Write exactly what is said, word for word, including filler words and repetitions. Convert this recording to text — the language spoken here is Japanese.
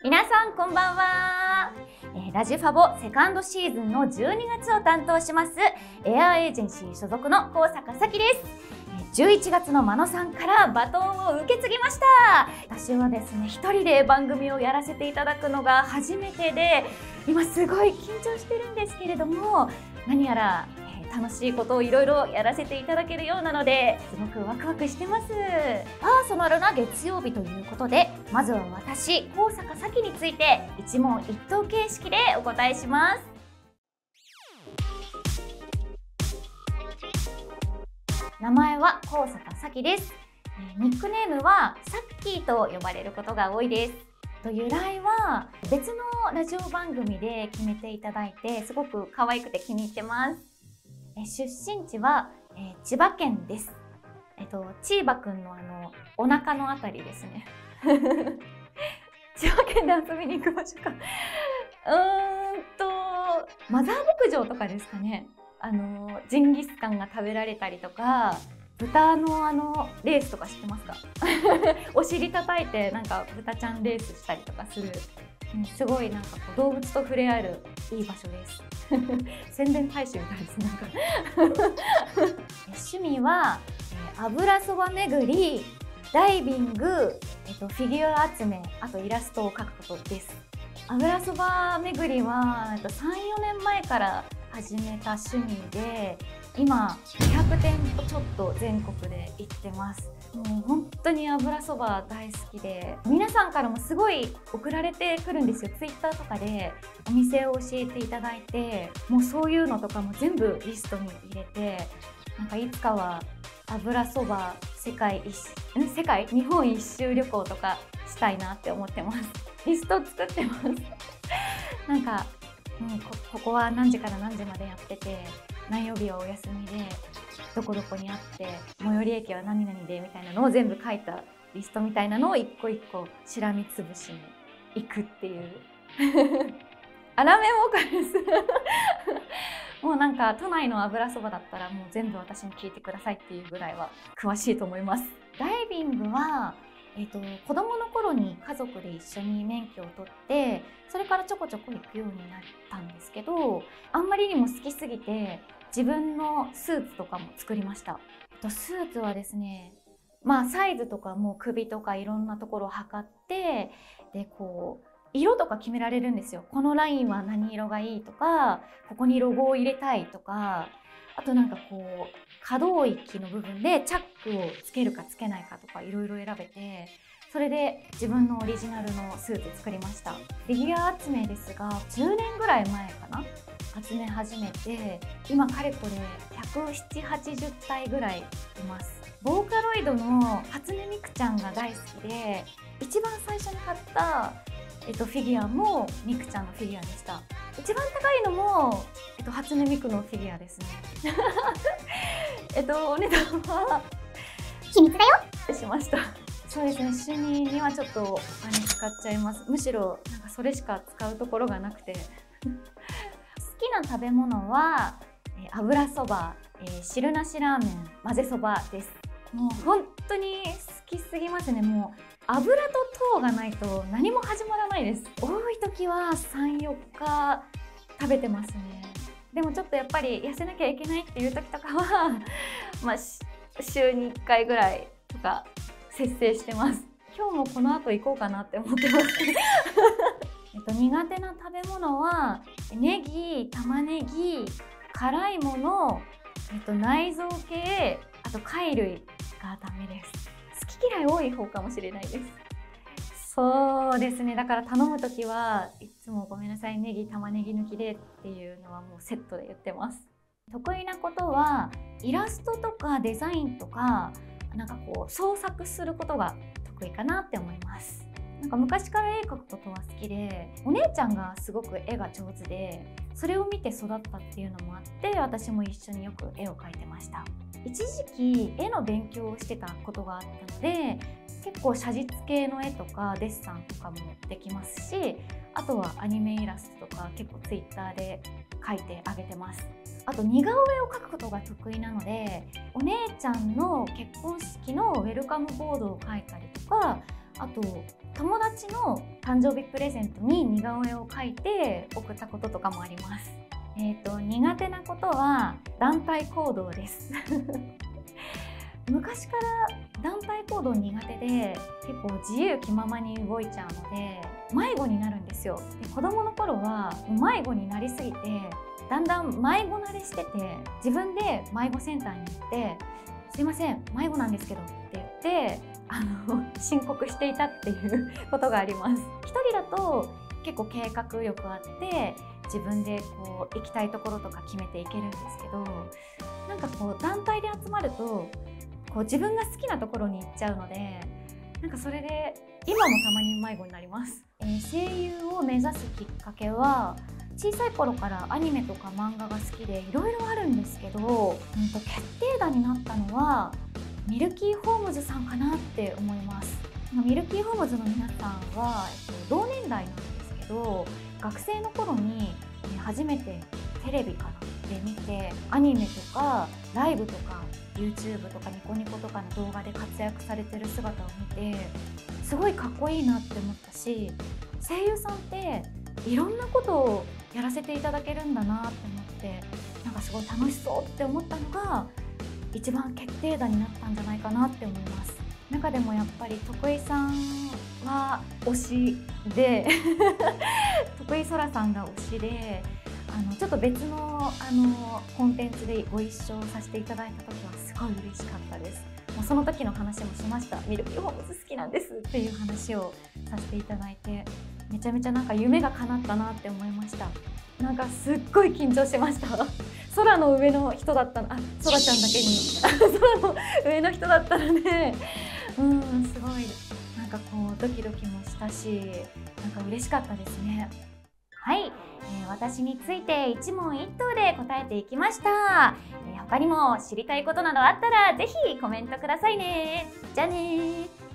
皆さんこんばんは、えー、ラジファボセカンドシーズンのじゅうにがつを担当しますエアーエージェンシー所属の高坂咲です。じゅういちがつの真野さんからバトンを受け継ぎました。私はですね、一人で番組をやらせていただくのが初めてで、今すごい緊張してるんですけれども、何やら楽しいことをいろいろやらせていただけるようなので、すごくワクワクしてます。パーソナルな月曜日ということで、まずは私、高坂咲について一問一答形式でお答えします。名前は高坂咲です。ニックネームはサッキーと呼ばれることが多いです。と由来は別のラジオ番組で決めていただいて、すごく可愛くて気に入ってます。出身地は、えー、千葉県です。えっと、チーバくんのあの、お腹のあたりですね。千葉県で遊びに行く場所か。うーんと、マザー牧場とかですかね。あの、ジンギスカンが食べられたりとか、豚のあの、レースとか知ってますか？お尻叩いて、なんか豚ちゃんレースしたりとかする。すごいなんかこう動物と触れ合えるいい場所です。宣伝大使みたいですなんか趣味は、えー、油そば巡り、ダイビング、えーと、フィギュア集め、あとイラストを描くことです。油そば巡りはさん、よねんまえから始めた趣味で、今にひゃくてんぽちょっと全国で行ってます。もう本当に油そば大好きで、皆さんからもすごい送られてくるんですよ。ツイッターとかでお店を教えていただいて、もうそういうのとかも全部リストに入れて、なんかいつかは油そば世界一ん世界日本一周旅行とかしたいなって思ってます。リスト作ってますなんか、うん、こ, ここは何時から何時までやってて、何曜日はお休みでどこどこにあって、最寄り駅は何々でみたいなのを全部書いたリストみたいなのを一個一個しらみつぶしに行くっていうあらめもかですもうなんか都内の油そばだったらもう全部私に聞いてくださいっていうぐらいは詳しいと思います。ダイビングはえーと、子供の頃に家族で一緒に免許を取って、それからちょこちょこ行くようになったんですけど、あんまりにも好きすぎて自分のスーツとかも作りました。スーツはですね、まあサイズとかも首とかいろんなところを測って、でこう色とか決められるんですよ。このラインは何色がいいとか、ここにロゴを入れたいとか、あとなんかこう可動域の部分でチャックをつけるかつけないかとかいろいろ選べて、それで自分のオリジナルのスーツ作りました。フィギュア集めですがじゅうねんぐらい前かな、集め始めて、今かれこれひゃくななじゅう、はちじゅったいぐらいいます。ボーカロイドの初音ミクちゃんが大好きで、一番最初に買ったえっと、フィギュアもミクちゃんのフィギュアでした。一番高いのも、えっと、初音ミクのフィギュアですねえっとお値段は秘密だよしました。そうですね、趣味にはちょっとお金使っちゃいます。むしろなんかそれしか使うところがなくて好きな食べ物は、えー、油そば、えー、汁なしラーメン、混ぜそばです。もう本当に好きすぎますね。もう油と糖がないと何も始まらないです。多い時はさん、よっか食べてますね。でもちょっとやっぱり痩せなきゃいけないっていう時とかはまあ週にいっかいぐらいとか節制してます。今日もこの後行こうかなって思ってますえっと苦手な食べ物はネギ、玉ねぎ、辛いもの、えっと、内臓系、あと貝類がダメです。好き嫌い多い方かもしれないです。そうですね、だから頼むときはいつもごめんなさい、ネギ玉ねぎ抜きでっていうのはもうセットで言ってます。得意なことはイラストとかデザインとか、なんかこう創作することが得意かなって思います。なんか昔から絵描くことは好きで、お姉ちゃんがすごく絵が上手で、それを見て育ったっていうのもあって、私も一緒によく絵を描いてました。一時期絵の勉強をしてたことがあったので、結構写実系の絵とかデッサンとかもできますし、あとはアニメイラストとか結構ツイッターで描いてあげてます。あと似顔絵を描くことが得意なので、お姉ちゃんの結婚式のウェルカムボードを描いたりとか、 あと友達の誕生日プレゼントに似顔絵を描いて送ったこととかもあります。えっと苦手なことは団体行動です昔から団体行動苦手で結構自由気ままに動いちゃうので迷子になるんですよ。で子供の頃は迷子になりすぎてだんだん迷子慣れしてて自分で迷子センターに行って「すいません迷子なんですけど」って言ってあの申告していたっていうことがあります。一人だと結構計画力あって自分でこう行きたいところとか決めていけるんですけど、なんかこう団体で集まるとこう自分が好きなところに行っちゃうので、なんかそれで今もたまに迷子になります。えー、声優を目指すきっかけは小さい頃からアニメとか漫画が好きでいろいろあるんですけど、うんと決定打になったのはミルキーホームズさんかなって思います。ミルキーホームズの皆さんは、えっと、同年代なんですけど、学生の頃に初めてテレビからで見てアニメとかライブとか YouTube とかニコニコとかの動画で活躍されてる姿を見てすごいかっこいいなって思ったし、声優さんっていろんなことをやらせていただけるんだなって思って、なんかすごい楽しそうって思ったのが一番決定打になったんじゃないかなって思います。中でもやっぱり徳井さんは推しで徳井空さんが推しで、あのちょっと別のあのコンテンツでご一緒させていただいた時はすごい嬉しかったです。もうその時の話もしました。ミルキーホームズ好きなんですっていう話をさせていただいて、めちゃめちゃなんか夢が叶ったなって思いました。なんかすっごい緊張しました。空の上の人だったの、あ、空ちゃんだけに空の上の人だったので、うんすごいなんかこうドキドキもしたし、なんか嬉しかったですね。はい、えー、私について一問一答で答えていきました。えー、他にも知りたいことなどあったらぜひコメントくださいね。じゃあねー。